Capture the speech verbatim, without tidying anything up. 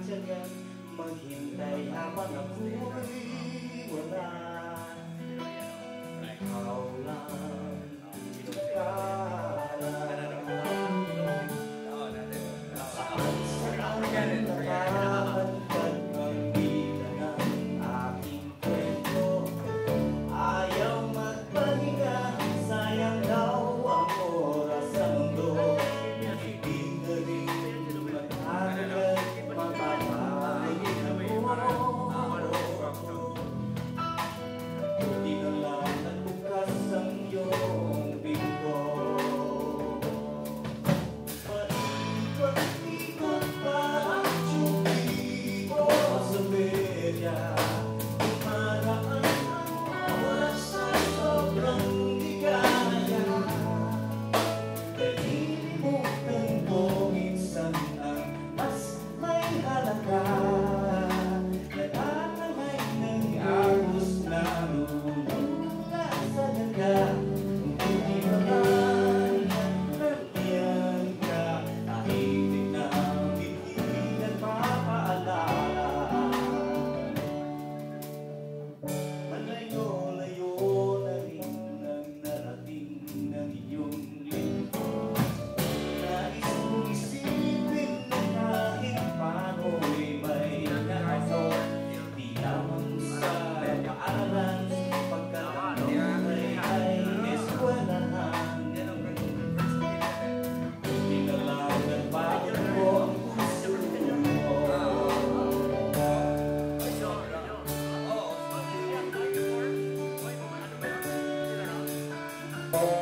tiyagang maghintay habang ako'y wala. Ikaw lang ang pinagkala. Saan-saan nakahantad ang bida ng aking kwento. Ayaw magpahinga, sayang daw ang oras sa mundo. Hindi na rin magkakagat, mapapahingin ako. Buti na lang nagbukas ang iyong pinto. Paikot-ikot pa ang tsubi ko sa perya. Dumaraan ang oras sa sobrang ligaya. Nalilimutan ko minsan ang mas may halaga. Natatamay ng agos na lulula sa daga. Buti naman nandiyan ka, tahimik na hindi nagpapaalala. Malayo-layo na rin ang narating ng iyong lingkod. Nais kong isipin na kahit paano'y may nakaso. Di lamang sa paaralan, pagkatanong ay eskwelahan. Buti na lang nagbago ko ang puso mo.